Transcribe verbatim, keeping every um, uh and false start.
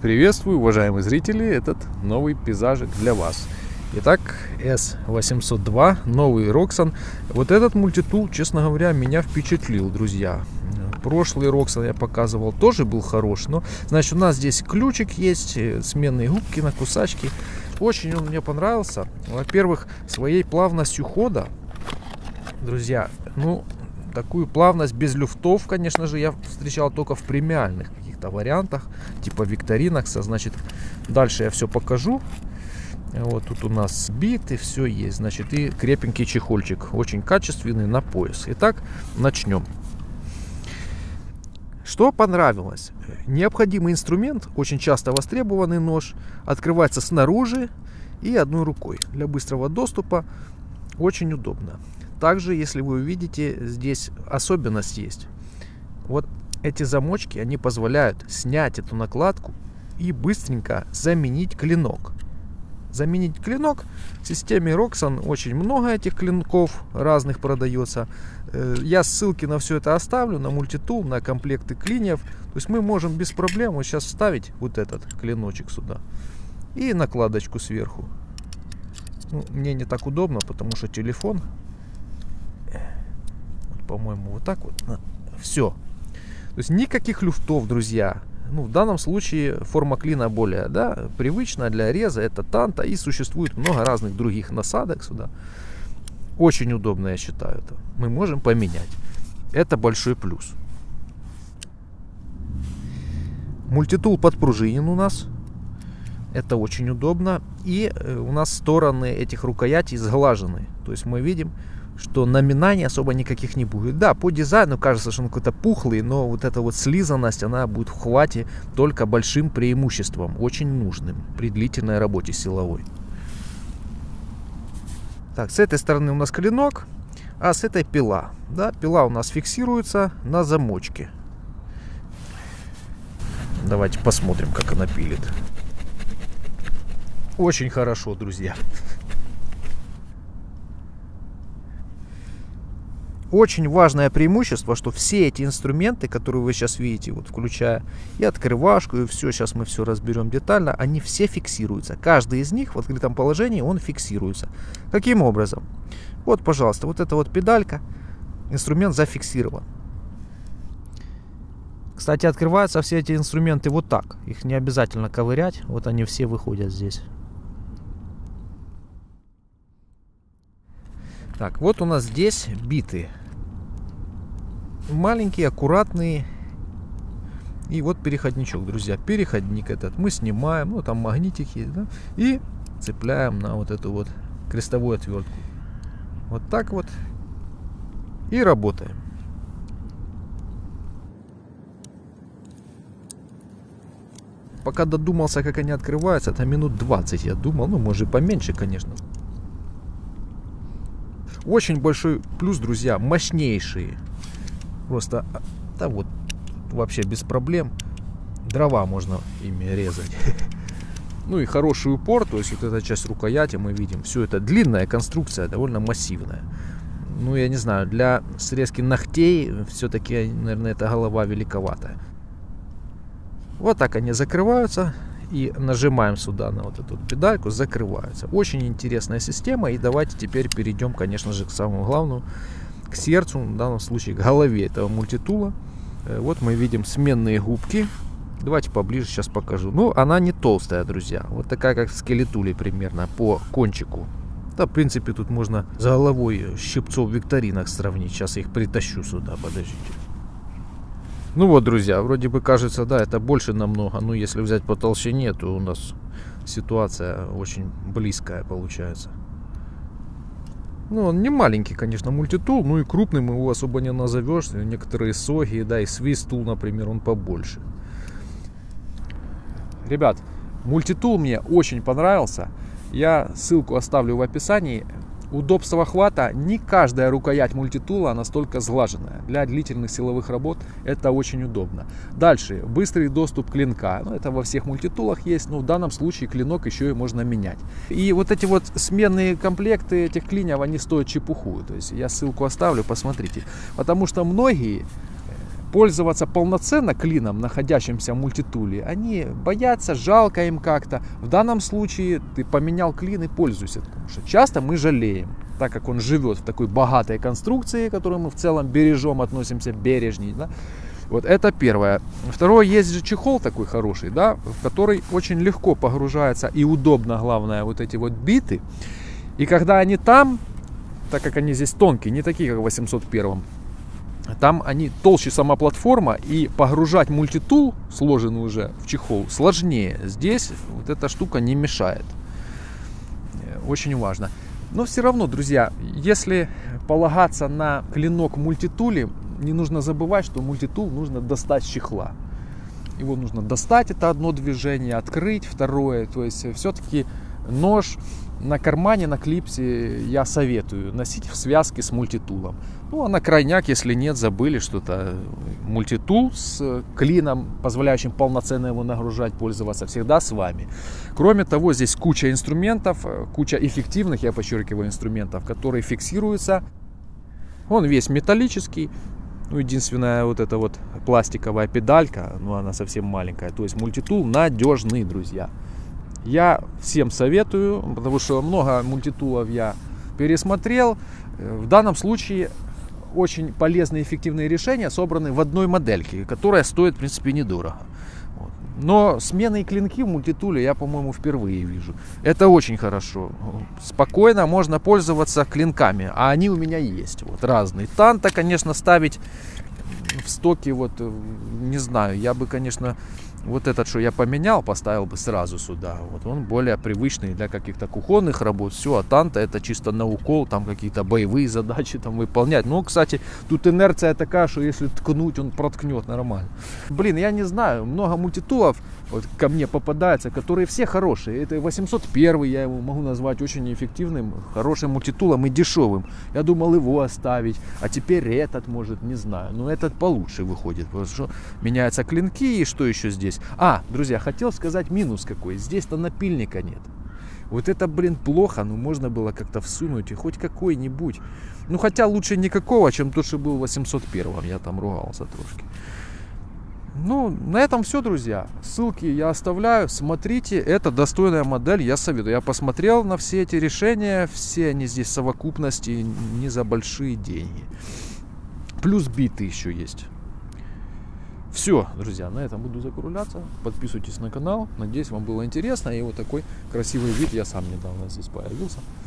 Приветствую, уважаемые зрители, этот новый пейзажик для вас. Итак, эс восемьсот два, новый Roxxon. Вот этот мультитул, честно говоря, меня впечатлил, друзья. Прошлый Roxxon я показывал, тоже был хорош. Но, значит, у нас здесь ключик есть, сменные губки на кусачки. Очень он мне понравился. Во-первых, своей плавностью хода, друзья, ну, такую плавность без люфтов, конечно же, я встречал только в премиальных каких-то вариантах, типа Victorinox. Значит, дальше я все покажу. Вот тут у нас биты, все есть. Значит, и крепенький чехольчик, очень качественный, на пояс. Итак, начнем. Что понравилось? Необходимый инструмент, очень часто востребованный нож, открывается снаружи и одной рукой. Для быстрого доступа очень удобно. Также, если вы увидите, здесь особенность есть. Вот эти замочки, они позволяют снять эту накладку и быстренько заменить клинок. Заменить клинок в системе Roxxon очень много этих клинков разных продается. Я ссылки на все это оставлю, на мультитул, на комплекты клиньев. То есть мы можем без проблем вот сейчас вставить вот этот клиночек сюда и накладочку сверху. Ну, мне не так удобно, потому что телефон, по-моему, вот так вот. Все. То есть никаких люфтов, друзья. Ну, в данном случае форма клина более, да, привычная для реза. Это танта, и существует много разных других насадок сюда. Очень удобно, я считаю, это. Мы можем поменять. Это большой плюс. Мультитул подпружинен у нас. Это очень удобно. И у нас стороны этих рукоятей сглажены. То есть мы видим, что наминаний особо никаких не будет. Да, по дизайну кажется, что он какой-то пухлый, но вот эта вот слизанность, она будет в хвате только большим преимуществом, очень нужным при длительной работе силовой. Так, с этой стороны у нас клинок, а с этой пила. Да, пила у нас фиксируется на замочке. Давайте посмотрим, как она пилит. Очень хорошо, друзья. Очень важное преимущество, что все эти инструменты, которые вы сейчас видите, вот включая и открывашку, и все, сейчас мы все разберем детально, они все фиксируются. Каждый из них в открытом положении он фиксируется. Каким образом? Вот, пожалуйста, вот эта вот педалька, инструмент зафиксирован. Кстати, открываются все эти инструменты вот так. Их не обязательно ковырять, вот они все выходят здесь. Так, вот у нас здесь биты. Маленькие, аккуратные. И вот переходничок, друзья. Переходник этот мы снимаем. Ну, там магнитик есть, да? И цепляем на вот эту вот крестовую отвертку. Вот так вот. И работаем. Пока додумался, как они открываются, это минут двадцать я думал. Ну, может, поменьше, конечно. Очень большой плюс, друзья, мощнейшие. Просто, да вот, вообще без проблем. Дрова можно ими резать. Ну и хороший упор, то есть вот эта часть рукояти мы видим. Все это длинная конструкция, довольно массивная. Ну, я не знаю, для срезки ногтей все-таки, наверное, эта голова великоватая. Вот так они закрываются. И нажимаем сюда на вот эту педальку, закрываются. Очень интересная система. И давайте теперь перейдем, конечно же, к самому главному, к сердцу, в данном случае к голове этого мультитула. Вот мы видим сменные губки. Давайте поближе сейчас покажу. Ну, она не толстая, друзья. Вот такая, как в скелетуле примерно, по кончику. Да, в принципе, тут можно за головой щипцов Victorinox сравнить. Сейчас я их притащу сюда, подождите. Ну вот, друзья, вроде бы кажется, да, это больше намного. Но если взять по толщине, то у нас ситуация очень близкая получается. Ну, он не маленький, конечно, мультитул, ну и крупным его особо не назовешь. Некоторые соги, да, и свистул, например, он побольше. Ребят, мультитул мне очень понравился. Я ссылку оставлю в описании. Удобство хвата, не каждая рукоять мультитула настолько сглаженная. Для длительных силовых работ это очень удобно. Дальше, быстрый доступ клинка. Ну, это во всех мультитулах есть, но в данном случае клинок еще и можно менять. И вот эти вот сменные комплекты этих клиньев, они стоят чепуху. То есть я ссылку оставлю, посмотрите. Потому что многие пользоваться полноценно клином, находящимся в мультитуле, они боятся, жалко им как-то. В данном случае ты поменял клин и пользуйся. Потому что часто мы жалеем, так как он живет в такой богатой конструкции, к которой мы в целом бережем, относимся бережней. Да? Вот это первое. Второе, есть же чехол такой хороший, да, в который очень легко погружается и удобно, главное, вот эти вот биты. И когда они там, так как они здесь тонкие, не такие, как в восемьсот первом, там они толще сама платформа, и погружать мультитул, сложенный уже в чехол, сложнее. Здесь вот эта штука не мешает. Очень важно. Но все равно, друзья, если полагаться на клинок в мультитуле, не нужно забывать, что мультитул нужно достать с чехла. Его нужно достать, это одно движение, открыть второе. То есть все-таки нож на кармане, на клипсе я советую носить в связке с мультитулом. Ну а на крайняк, если нет, забыли что-то, мультитул с клином, позволяющим полноценно его нагружать, пользоваться, всегда с вами. Кроме того, здесь куча инструментов, куча эффективных, я подчеркиваю, инструментов, которые фиксируются. Он весь металлический. Ну, единственная вот эта вот пластиковая педалька, ну она совсем маленькая. То есть мультитул надежный, друзья. Я всем советую, потому что много мультитулов я пересмотрел. В данном случае очень полезные и эффективные решения собраны в одной модельке, которая стоит, в принципе, недорого. Вот. Но сменные клинки в мультитуле я, по-моему, впервые вижу. Это очень хорошо. Спокойно можно пользоваться клинками, а они у меня есть. Вот, разные. Танта, конечно, ставить в стоке, вот, не знаю, я бы, конечно... Вот этот, что я поменял, поставил бы сразу сюда. Вот он более привычный для каких-то кухонных работ. Все, а танта это чисто на укол, там какие-то боевые задачи там выполнять. Но, кстати, тут инерция такая, что если ткнуть, он проткнет нормально. Блин, я не знаю, много мультитулов вот ко мне попадается, которые все хорошие. Это восемьсот первый, я его могу назвать очень эффективным, хорошим мультитулом и дешевым. Я думал его оставить, а теперь этот может, не знаю. Но этот получше выходит, потому что меняются клинки. И что еще здесь? А, друзья, хотел сказать минус какой. Здесь-то напильника нет. Вот это, блин, плохо. Ну, можно было как-то всунуть и хоть какой-нибудь. Ну, хотя лучше никакого, чем тот, что был в восемьсот первом. Я там ругался трошки. Ну, на этом все, друзья. Ссылки я оставляю. Смотрите, это достойная модель, я советую. Я посмотрел на все эти решения. Все они здесь в совокупности не за большие деньги. Плюс биты еще есть. Все, друзья, на этом буду закругляться. Подписывайтесь на канал. Надеюсь, вам было интересно. И вот такой красивый вид. Я сам недавно здесь появился.